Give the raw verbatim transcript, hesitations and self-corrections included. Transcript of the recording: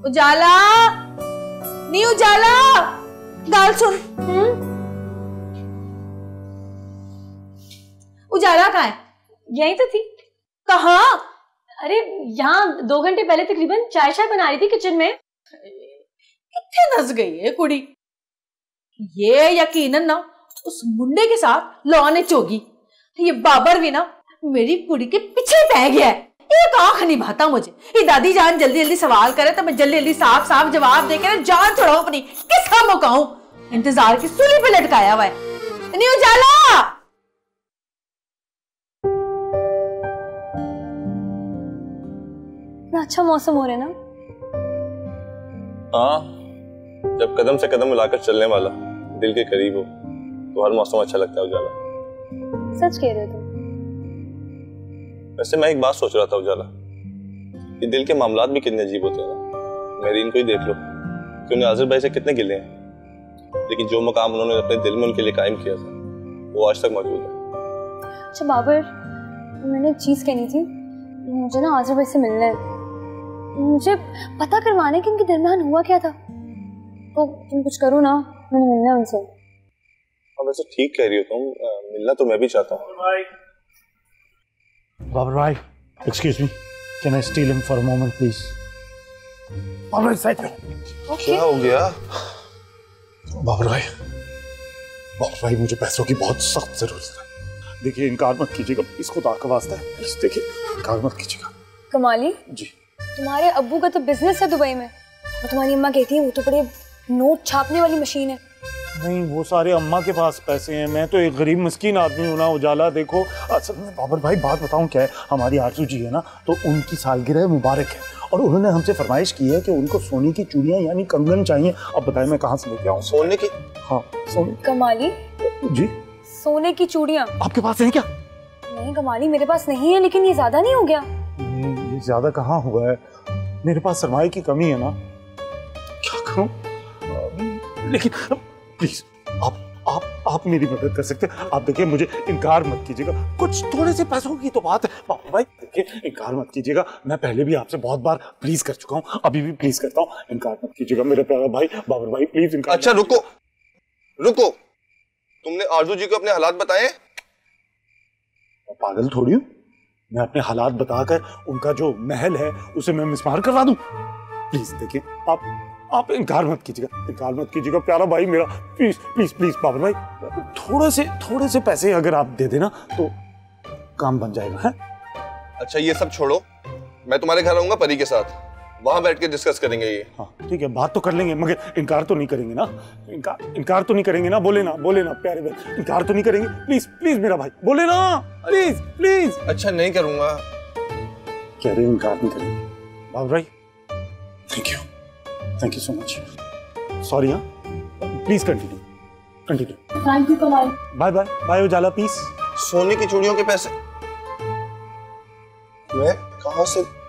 उजाला, नी उजाला, गाल सुन। हम्म उजाला कहाँ है? यही तो थी। कहाँ? अरे यहाँ दो घंटे पहले तकरीबन चाय चाय बना रही थी किचन में। कितने दस गई है कुड़ी। ये यकीनन ना उस मुंडे के साथ लौने चोगी। ये बाबर भी ना मेरी कुड़ी के पीछे पै गया है। एक आंख नहीं भाता मुझे। ये दादी जान जल्दी जल्दी सवाल करे तो मैं जल्दी जल्दी साफ साफ जवाब देकर जान छोड़ाऊं अपनी। किसका मुकाऊं? इंतजार की सूली पे लटकाया हुआ है। नहीं उजाला, अच्छा मौसम हो रहा है ना। हाँ, जब कदम से कदम मिलाकर चलने वाला दिल के करीब हो तो हर मौसम अच्छा लगता है उजाला। सच कह रहे हो तुम। वैसे मैं एक बात सोच रहा था उजाला, कि दिल के मामलात भी कितने अजीब होते हैं ना। मेरीन को ही देख लो कि उन्हें आज़िर भाई से कितने गिले हैं, लेकिन जो मकाम उन्होंने अपने दिल में उनके लिए कायम किया था वो आज तक मौजूद है। अच्छा बाबर, मैंने एक चीज कहनी थी। मुझे ना आज़िर भाई से मिलना है। मुझे पता करवाना है कि इनके दरमियान हुआ क्या था। तो तुम कुछ करो ना, मैंने मिलना है उनसे। अब वैसे ठीक कह रही हो तुम, मिलना तो मैं भी चाहता हूँ। बाबर भाई, excuse me, can I steal him for a moment, please? Babar भाई साइड पे। क्या हो गया? बाबर भाई, बाबर भाई मुझे पैसों की बहुत सख्त जरूरत है। देखिए इनकार मत कीजिएगा, प्लीज खुदा का वास्ता है, प्लीज देखिए इनकार मत कीजिएगा। कमाली जी, तुम्हारे अब्बू का तो बिजनेस है दुबई में, और तुम्हारी अम्मा कहती है वो तो बड़े नोट छापने वाली मशीन है। नहीं, वो सारे अम्मा के पास पैसे हैं, मैं तो एक गरीब मिस्कीन आदमी हूँ ना उजाला। देखो असल में बाबर भाई बात बताऊँ क्या है, हमारी आरजू जी है ना, तो उनकी सालगिरह मुबारक है और उन्होंने हमसे फरमाइश की है कि उनको सोने की चूड़ियाँ यानी कंगन चाहिए। अब बताएं मैं कहाँ से लेके आऊँ? सोने की? हाँ सोने। कमाली जी, सोने की चूड़ियाँ आपके पास है क्या? नहीं कमाली, मेरे पास नहीं है, लेकिन ये ज्यादा नहीं हो गया? ये ज्यादा कहाँ हुआ है, मेरे पास सरमाए की कमी है ना, क्या करूं? लेकिन प्लीज आप आप आप मेरी मदद कर सकते हैं। आप देखिए मुझे इनकार मत कीजिएगा, कुछ थोड़े से पैसों की तो बात है। बाबा भाई देखिए इनकार मत कीजिएगा, मैं पहले भी आपसे बहुत बार प्लीज कर चुका हूँ, अभी भी प्लीज करता हूँ, इनकार मत कीजिएगा मेरे प्यारा भाई। बाबर भाई प्लीज इनकार। अच्छा रुको रुको, तुमने आरजू जी को अपने हालात बताए? पागल थोड़ी हूँ मैं, अपने हालात बताकर उनका जो महल है उसे मैं मिसमार करवा दूं? प्लीज देखिए आप आप इनकार मत कीजिएगा, इनकार मत कीजिएगा प्यारा भाई मेरा, प्लीज प्लीज प्लीज बाबर भाई, थोड़े से थोड़े से पैसे अगर आप दे देना तो काम बन जाएगा है? अच्छा ये सब छोड़ो, मैं तुम्हारे घर आऊंगा परी के साथ, वहां बैठ के डिस्कस करेंगे ये। हाँ ठीक है, बात तो कर लेंगे मगर इनकार तो नहीं करेंगे ना, इनकार इनकार तो नहीं करेंगे ना, बोले ना बोले ना प्यारे भाई, इनकार तो नहीं करेंगे, प्लीज प्लीज मेरा भाई बोले ना, प्लीज प्लीज। अच्छा नहीं करूंगा। कह रहे इनकार नहीं करेंगे। बाबर भाई thank you, thank you so much, sorry. हाँ please continue continue. Thank you Kamal. Bye bye bye उजाला पीस। सोने की चूड़ियों के पैसे मैं कहाँ से